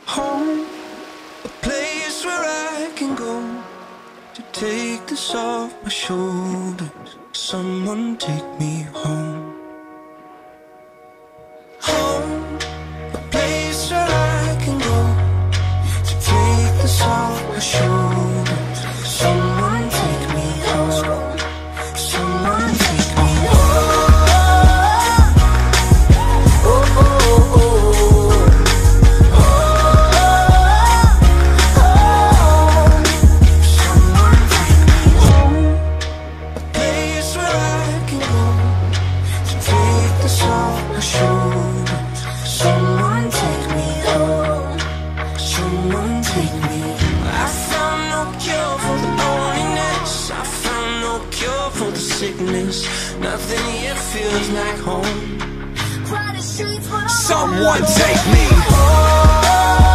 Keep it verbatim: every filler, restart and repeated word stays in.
Home, a place where I can go to take this off my shoulders. Someone take me home. Home, a place where I can go to take this off my shoulders. Someone take me home. Someone take me home. Oh, oh, oh, oh. Someone take me home. A place where I can go to take this off my shoulders. Someone take me home. Someone take me. I found no cure for the loneliness. I found no cure for the sickness. Nothing here feels like home. Someone take me home.